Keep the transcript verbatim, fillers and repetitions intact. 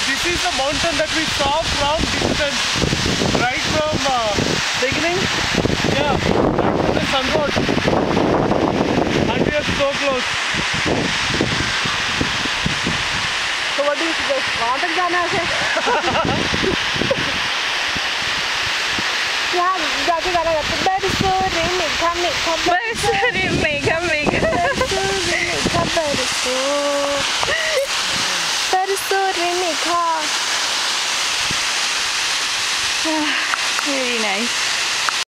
This is the mountain that we saw from distance, right from uh, beginning. Yeah, right from the sun road. And we are so close. So what do you suggest? वहाँ तक जाना है? यहाँ जाके गाना गाते हैं. But it's so raining, come, come. But it's raining.